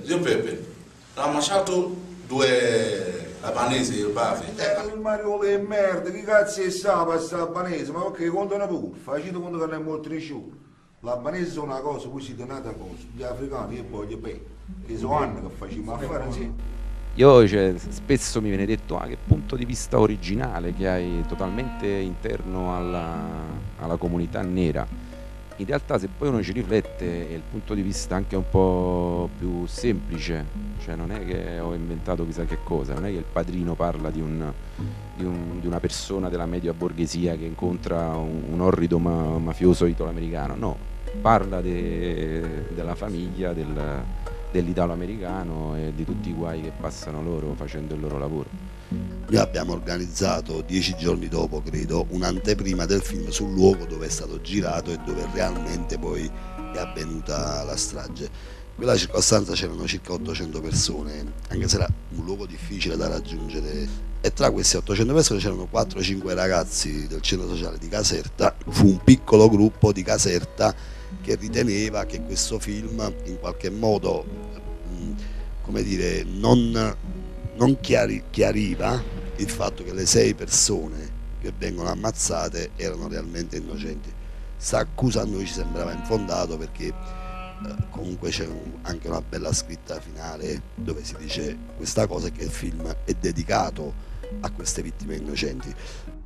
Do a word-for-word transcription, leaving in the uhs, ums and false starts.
Zio Peppe, ha ammazzato due albanesi il padre. Eh, il Mario è merda, che cazzo è sta pasta albanese? Ma ok, contano pure, facete conto che non è molto nessuno. L'albanese è una cosa, voi siete un'altra cosa. Gli africani io voglio bene, che sono anni che facciamo affari insieme. Io cioè, spesso mi viene detto ah, che punto di vista originale che hai totalmente interno alla, alla comunità nera. In realtà se poi uno ci riflette è il punto di vista anche un po' più semplice, cioè non è che ho inventato chissà che cosa, non è che il padrino parla di, un, di, un, di una persona della media borghesia che incontra un, un orrido ma, mafioso italo-americano, no, parla de, della famiglia, del, dell'italo-americano e di tutti i guai che passano loro facendo il loro lavoro. Noi abbiamo organizzato dieci giorni dopo, credo, un'anteprima del film sul luogo dove è stato girato e dove realmente poi è avvenuta la strage. In quella circostanza c'erano circa ottocento persone, anche se era un luogo difficile da raggiungere, e tra queste ottocento persone c'erano quattro cinque ragazzi del centro sociale di Caserta. Fu un piccolo gruppo di Caserta che riteneva che questo film in qualche modo, come dire, non, non chiari, chiariva il fatto che le sei persone che vengono ammazzate erano realmente innocenti. Questa accusa a noi ci sembrava infondato perché eh, comunque c'è un, anche una bella scritta finale dove si dice questa cosa, che il film è dedicato a queste vittime innocenti.